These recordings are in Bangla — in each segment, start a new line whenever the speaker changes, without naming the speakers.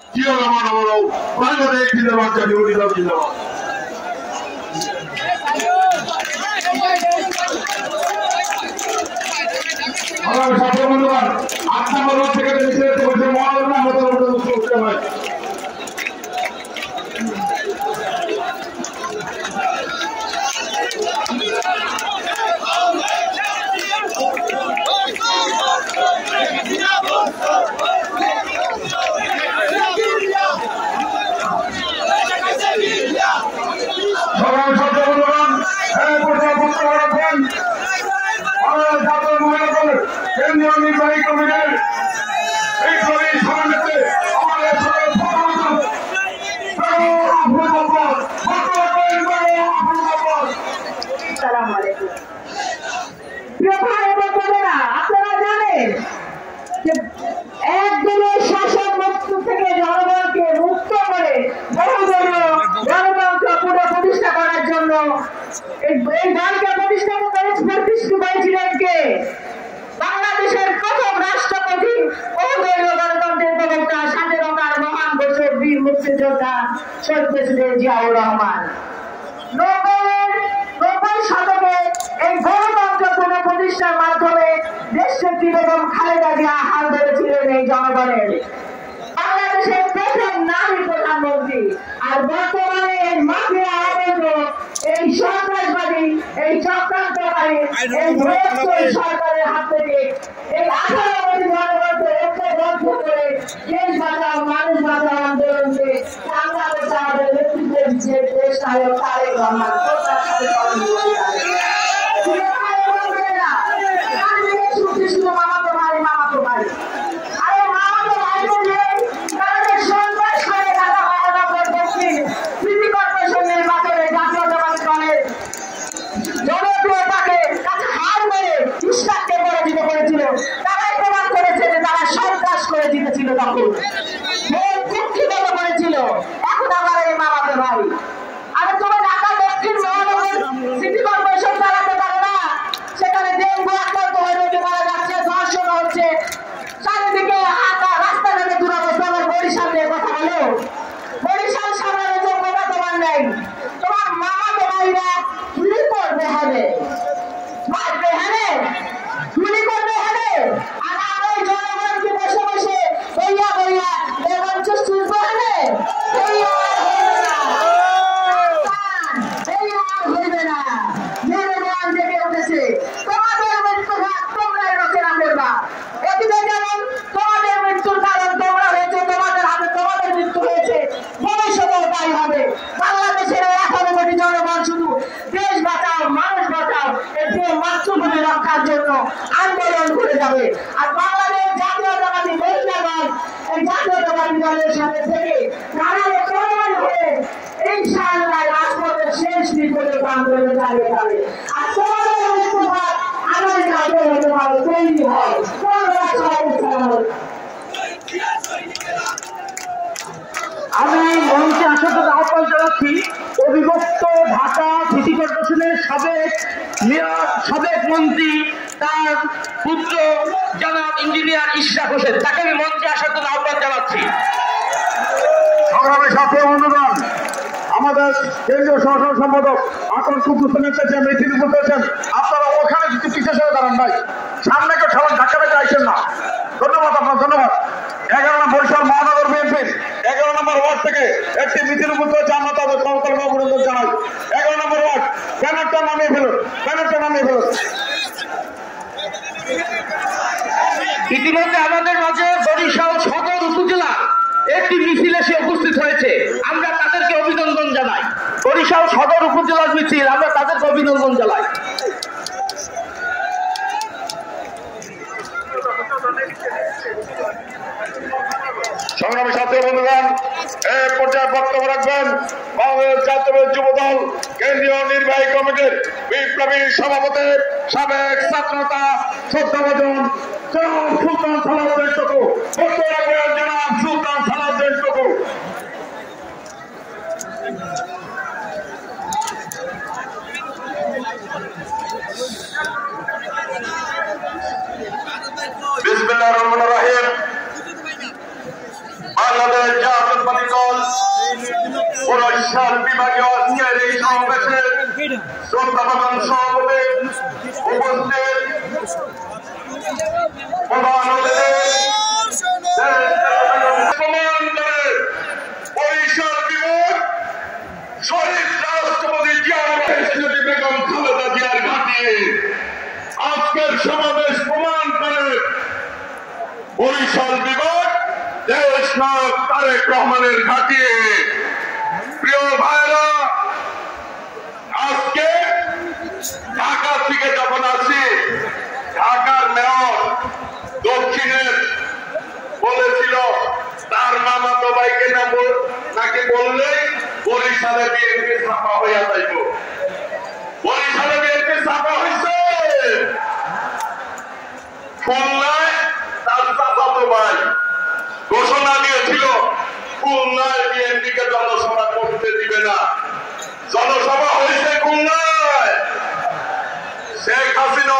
একদিনের শাসক মুক্ত থেকে জনগণকে মুক্ত করে বহুদলীয় গণতন্ত্র পুনঃপ্রতিষ্ঠা করার জন্য এই দলকে প্রতিষ্ঠিত করেছিলেন কে? বাংলাদেশের প্রথম রাষ্ট্রপতি বহুদলীয় গণতন্ত্রের প্রবক্তা স্বাধীনতার মহান ঘোষক বীর মুক্তিযোদ্ধা শহীদ প্রেসিডেন্ট জিয়াউর রহমান। 90 শতকে এই গণতন্ত্র পুনঃপ্রতিষ্ঠার মাধ্যমে দেশনেত্রী বেগম খালেদা জিয়া হাল ধরেছিলেন এই জনগণের। বাংলাদেশের প্রথম নারী প্রধানমন্ত্রী। আর বর্তমানে এই মাফিয়া আবদ্ধ এই সন্ত্রাসবাদী এই চক্রান্তকারী এই সরকারের হাত থেকে এই 18 কোটি জনগণকে ঐক্যবদ্ধ করে দেশ বাঁচাও মানুষ বাঁচাও আন্দোলনকে সামনে করতে হবে নেতৃত্বের যে দেশ নায়ক তারেক রহমান। করেছিল এখন আমার এই মামাতে ভাই আমি তোমার ঢাকা দক্ষিণ মহানগর সিটি কর্পোরেশন চালাতে পারে না, সেখানে ডেঙ্গু আক্রান্ত হয়ে রোগী মারা যাচ্ছে, ধর্ষণ হচ্ছে, চারিদিকে রাস্তাঘাটে দুরবস্থা। আমার বরিশাল নিয়ে কথা বলো, বরিশাল সামনে যোগ্যতা তোমার নেই, তোমার মামাতে ভাইরা গুলি করবে হবে মারবে হ্যাঁ গুলি করবে হবে। আর আমার জনগণকে বসে বসে বইয়া বইয়া এবং চুপ হবে হইবে না। জনগণ জেগে উঠেছে, তোমাদের মৃত্যুঘাত তোমরাই রচনা করবা। অতীতে যেমন তোমাদের মৃত্যুর কারণ তোমরা হয়েছে, তোমাদের হাতে তোমাদের মৃত্যু হয়েছে, ভবিষ্যতেও তাই হবে। বাংলাদেশের 18 কোটি জনগণ শুধু দেশ বাঁচাও মানুষ বাঁচাও এই মাতৃভূমি রক্ষার জন্য আন্দোলন করে যাবে। আর বাংলাদেশ জাতীয়তাবাদী মহিলা দল এই জাতীয়তাবাদী দলের সাথে থেকে নানারে প্রমাণ হয়ে ইনশাআল্লাহ রাজপথের শেষ বিপদে আন্দোলনে দাঁড়িয়ে যাবে। আর তোমাদের মৃত্যুঘাত আমাদের কাছে হতে পারে তৈরি হয়।
আমি মঞ্চে আসার জন্য আহ্বান জানাচ্ছি অবিভক্ত ঢাকা সিটি কর্পোরেশনের সাবেক মন্ত্রী তার পুত্র জনাব ইঞ্জিনিয়ার ইশরাক হোসেন, তাকে আমি মঞ্চে আসার জন্য আহ্বান জানাচ্ছি।
সংগ্রামী সাথী বন্ধুগণ, আমাদের কেন্দ্রীয় সহসভাপতি সম্পাদক আকন কুদ্দুস এসেছেন, মিছিল করতেছেন, আপনারা ওখানে যদি বিশেষ হয়ে দাঁড়ান ভাই, সামনে কেউ সবাই ধাক্কা পেতে আইসেন না। ধন্যবাদ আপনার, ধন্যবাদ। 11 নম্বর বরিশাল মহানগর বিএনপির 11 নম্বর ওয়ার্ড থেকে একটি মিছিল করতে হচ্ছে, আমরা তাদের সমতল অভিনন্দন জানাই। 11 নম্বর ওয়ার্ড ব্যানারটা নামিয়ে ফেলুন, ব্যানারটা নামিয়ে ফেলুন।
ইতিমধ্যে আমাদের মাঝে বরিশাল সদর উপজেলা একটি মিছিল এসে উপস্থিত হয়েছে, আমরা তাদেরকে অভিনন্দন জানাই। বরিশাল সদর উপজেলার মিছিল, আমরা তাদেরকে অভিনন্দন জানাই।
সংগ্রামী সাথী বন্ধুগণ, এই পর্যায়ে বক্তব্য রাখবেন বাংলাদেশ জাতীয় যুব দল কেন্দ্রীয় নির্বাহী কমিটির বিপ্লবী সভাপতি সাবেক ছাত্রনেতা শ্রদ্ধাভাজন জনাব সুলতান সালাউদ্দিন টুকু। বক্তব্য রাখবেন জনাব সুলতান সালাউদ্দিন টুকু। বিসমিল্লাহির রহমানির রহিম। বাংলাদেশ বাংলাদেশ জাতীয়তাবাদী দল বরিশাল বিভাগীয় আজকের এই সমাবেশে শ্রদ্ধাভাজন সভাপতি উপস্থিত প্রধান অতিথি বরিশাল বিভাগ শহীদ রাষ্ট্রপতি জিয়াউর বেগম খালেদা জিয়ার ঘাঁটি আজকের সমাবেশ প্রমাণ করে বরিশাল বিভাগ দেশ নায়ক তারেক রহমানের ঘাঁটি। প্রিয় ভাইরা, আজকে ঢাকা থেকে যখন আসি, ঢাকার মেয়র দক্ষিণের বলেছিল তার মামাতো ভাইকে নাকি বললেই বরিশালে বিএনপি ছাপা হইয়া যাইব। বরিশালে বিএনপি ছাপা হয়েছে, খুলনায় তার চাচাতো ভাই ঘোষণা দিয়েছিল খুলনায় বিএনপিকে জনসভা করতে দিবে না। জনসভা হয়েছে খুলনায়। শেখ হাসিনা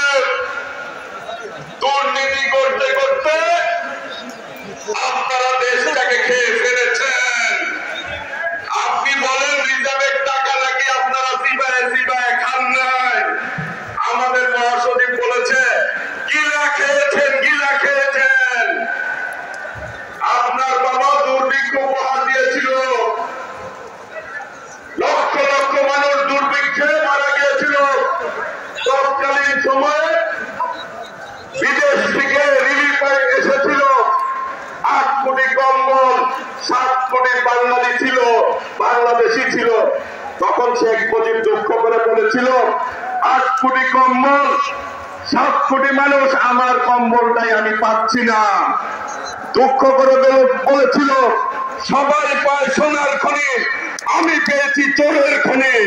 দুর্নীতি করতে করতে আপনারা দেশটাকে খেয়ে ফেলেছেন। আপনি বলেন রিজার্ভের টাকা নাকি আপনারা চিবায় চিবায় খান নাই। আমাদের মহাসচিব বলেছে গিলা খেয়েছেন, গিলা খেয়েছেন। আপনার বাবা দুর্ভিক্ষ উপহার দিয়েছিল, লক্ষ লক্ষ মানুষ দুর্ভিক্ষে মারা গিয়েছিল। তৎকালীন সময়ে বিদেশ থেকে রিলিফ এসেছিল 8 কোটি কম্বল, 7 কোটি বাংলাদেশি ছিল। তখন শেখ মুজিব দুঃখ করে বলেছিল 8 কোটি কম্বল, 7 কোটি মানুষ, আমার কম্বলটাই আমি পাচ্ছি না। দুঃখ করে বলেছিল সবাই পায় সোনার খনি, আমি পেয়েছি চোরের খনি।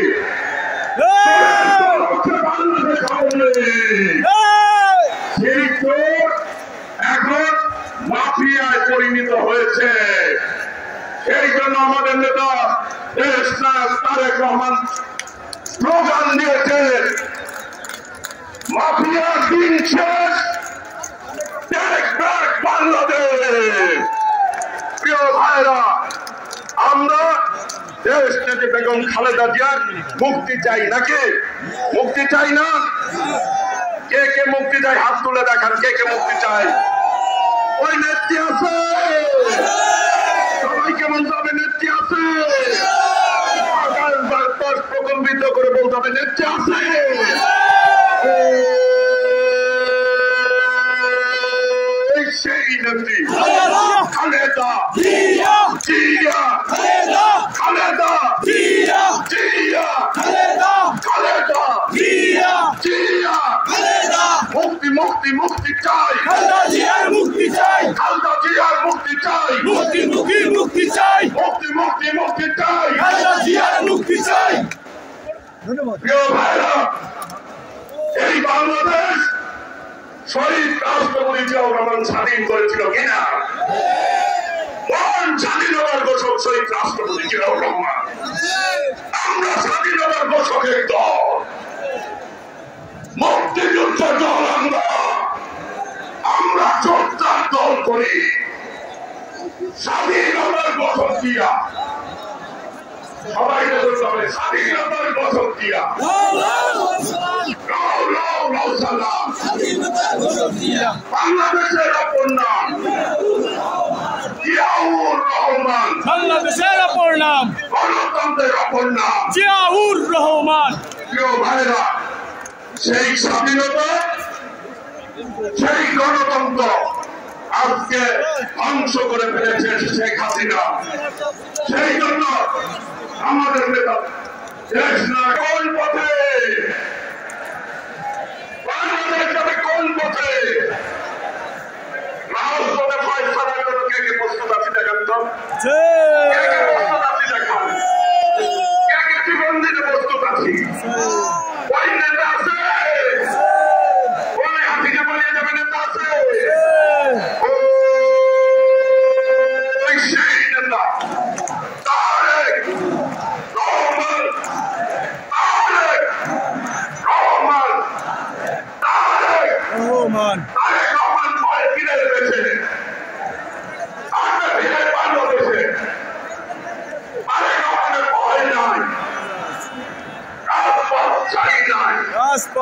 সেই চোর এখন মাফিয়ায় পরিণত হয়েছে। সেই জন্য আমাদের নেতা দেশ নায়ক তারেক রহমান স্লোগান দিয়েছে মাফিয়া দিন শেষ, বাংলাদেশ। প্রিয় ভাইরা, আমরা দেশ নেত্রী বেগম খালেদা জিয়ার মুক্তি চাই নাকি? মুক্তি চাই না? কে কে মুক্তি চাই হাত তুলে দেখান, কে কে মুক্তি চাই? ওই নেত্রী আছে? সবাইকে বলতে হবে নেত্রী আছে। প্রকম্পিত করে বলতে হবে নেত্রী আছে। সেই নেত্রী খালেদা জিয়া, খালেদা জিয়া, খালেদা জিয়া। মুক্তি মুক্তি মুক্তি চাই, খালেদা জিয়ার মুক্তি চাই, খালেদা জিয়ার মুক্তি চাই, মুক্তি মুক্তি মুক্তি চাই, মুক্তি মুক্তি মুক্তি চাই, খালেদা জিয়ার মুক্তি চাই। প্রিয় ভাইরা, এই বাংলাদেশ শহীদ রাষ্ট্রপতি জিয়াউর রহমান স্বাধীন করেছিল কিনা? মহান স্বাধীনতার ঘোষক শহীদ রাষ্ট্রপতি জিয়াউর রহমান। আমরা স্বাধীনতার ঘোষকের দল, মুক্তিযুদ্ধের দল। আমরা যোদ্ধার দল করি। স্বাধীনতার ঘোষক দিয়া সবাইকে বলতে হবে স্বাধীনতার ঘোষক দিয়া, বাংলাদেশের অপর নাম জিয়াউর রহমান,
বাংলাদেশের অপর নাম
গণতন্ত্রের অপর নাম
জিয়াউর রহমান।
প্রিয় ভাইরা, সেই স্বাধীনতা, সেই গণতন্ত্র আজকে ধ্বংস করে ফেলেছে শেখ হাসিনা। সেই জন্য আমাদের নেতা দেশ না কোন পথে, বাংলাদেশ যাবে কোন পথে, রাজপথে ফয়সালার জন্য কে কে প্রস্তুত আছে দেখান তো, কে কে প্রস্তুত আছি দেখান, কে কে জীবন দিতে প্রস্তুত আছি। ওই নেতা আছে, ওই হাতিকে পালিয়ে যাবে নেতা আছে, ওই সেই নেতা তারেক রহমান, তারেক রহমান, তারেক রহমান ভয় ফিরে এসেছে। আমরা ফিরে পাবো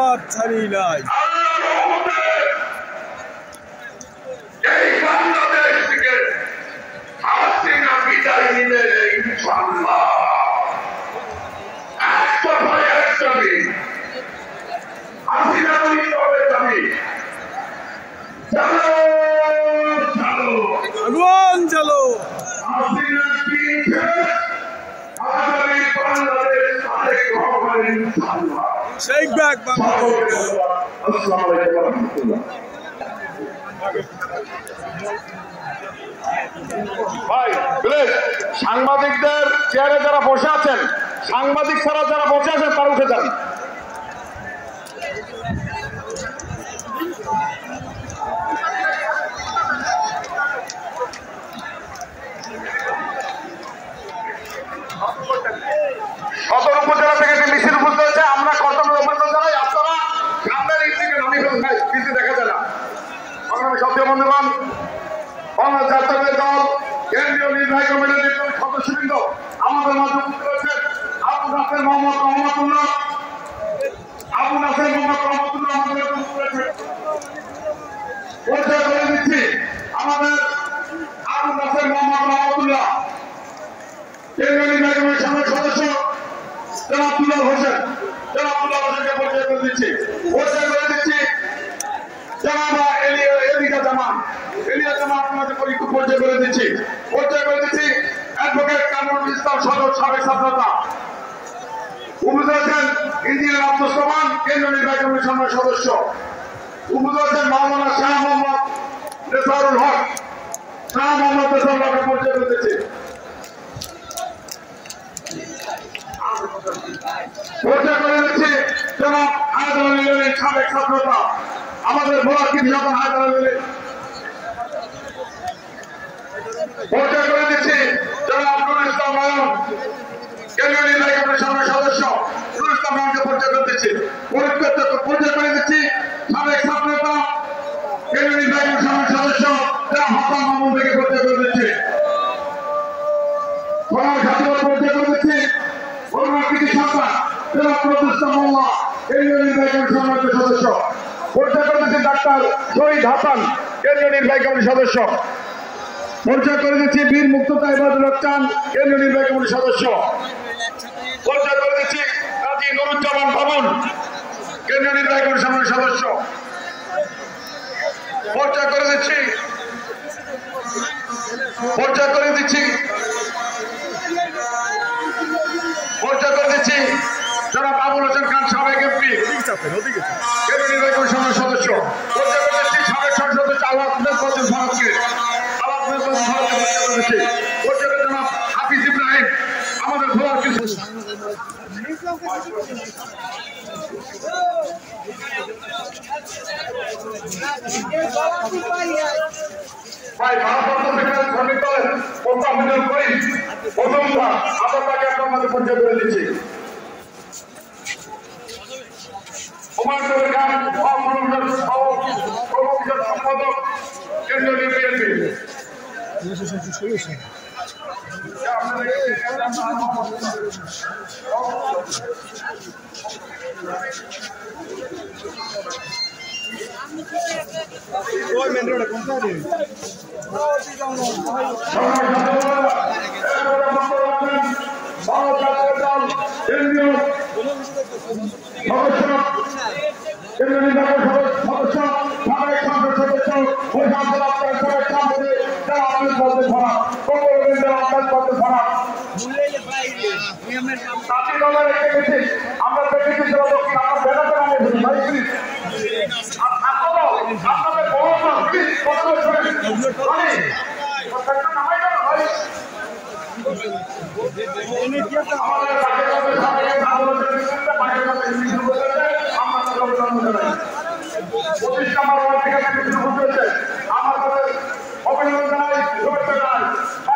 হাত ছাড়ি নাই।
এই বাংলাদেশ থেকে হাসিনা বিদায় নিলে ইনশাআল্লাহ একটা ভয় একটা হাসিনা হবে যাবে চলো চলো
আগুন জ্বালো।
হাসিনা কিনছে আগামী বাংলাদেশ আরেক হবে ইনশাআল্লাহ।
শেখ ব্যাগ বাংলাদেশ।
আসসালামু আলাইকুম ওয়া রাহমাতুল্লাহ। ভাই প্লিজ সাংবাদিকদের চেয়ারে যারা বসে আছেন, সাংবাদিক ছাড়া যারা বসে আছেন তারা উঠে যান। সদর উপজেলা থেকে একটি মিছিল উপস্থিত হয়েছে। আমরা কর্তব্য অভিনন্দন জানাই। আপনারা সামনের ইট থেকে নামিয়ে ফেলুন ভাই, কিছু দেখা যায় না। সংগ্রামী সক্রিয় বন্ধুগণ, বাংলাদেশ জাতীয় দল কেন্দ্রীয় নির্বাহী কমিটির সদস্যবৃন্দ আমাদের মাঝে উপস্থিত রয়েছেন। আবু নাসের মোহাম্মদ রহমতুল্লাহ আমাদের উপস্থিত রয়েছেন। পরিচয় করে দিচ্ছি, আমাদের আবু নাসের মোহাম্মদ রহমতুল্লাহ কেন্দ্রীয় নির্বাহী কমিটির সাবেক সদস্য জনাব দুলাল হোসেন। জনাব দুলাল হোসেনকে পরিচয় করে দিচ্ছি। পরিচয় করে দিচ্ছি জনাব এলিয়া জামান। এলিয়া জামান আপনাদের পরিচয় করে দিচ্ছি। পরিচয় করে দিচ্ছি অ্যাডভোকেট কামরুল ইসলাম সদর সাবেক ছাত্রতা। উপস্থিত আছেন ইঞ্জিনিয়ার আব্দুল সোমান কেন্দ্রীয় নির্বাহী কমিটির সাবেক সদস্য। উপস্থিত আছেন মাওলানা শাহ মোহাম্মদ নেসারুল হক। শাহ মোহাম্মদ নেসারুল হকের পরিচয় করে দিচ্ছি। পরিচয় করে দিচ্ছি জনাব হায়দার আলী সাবেক ছাত্রতা। আমাদের ভোলার কৃতি যখন হায়দার আলী। পরিচয় করে দিচ্ছি জনাব নুরুল ইসলাম নয়ন কেন্দ্রীয় নির্বাহী কমিটির সাবেক সদস্য। নুরুল ইসলাম নয়নকে পরিচয় করে দিচ্ছি। পরিচয় করে দিচ্ছি সাবেক ছাত্রতা কেন্দ্রীয় নির্বাহী কমিটির সাবেক সদস্য জনাব হাসান মামুন থেকে পরিচয় করে দিচ্ছি। পরিচয় করে দিচ্ছি ভোলার কৃতি সন্তান জনাব প্রতিষ্ঠা মোল্লা কেন্দ্রীয় নির্বাহী কমিটির সাবেক সদস্য। পরিচয় করে দিচ্ছি ডাক্তার শহীদ হাসান কেন্দ্রীয় নির্বাহী কমিটির সদস্য। পরিচয় করে দিচ্ছি বীর মুক্ততা ইবাদুল হক চান কেন্দ্রীয় নির্বাহী কমিটির সদস্য। পরিচয় করে দিচ্ছি কাজী নুরুজ্জামান ভবন কেন্দ্রীয় নির্বাহী কমিটির সাবেক সদস্য। পরিচয় করে দিচ্ছি জনাব আবুল হোসেন খান সাবেক এমপি কেন্দ্রীয় নির্বাহী কমিটির সাবেক সদস্য। পরিচয় করে দিচ্ছি সাবেক সংসদ সদস্য আলাউদ্দিন ভারতকে। জনাব হাফিজ ইব্রাহিম আমাদের ভোলার কিছু ভাই ভারতবর্ষ থেকে শ্রমিক দলের প্রত্যাহ্বান করি প্রথমবার আবার তাকে আপনার পরিচয় করে দিচ্ছি। হুমায়ুন খান সম্পাদক কেন্দ্রীয় বিএনপি। আমরা দেখেছি অভিনন্দন জানাই, শুভেচ্ছা জানাই।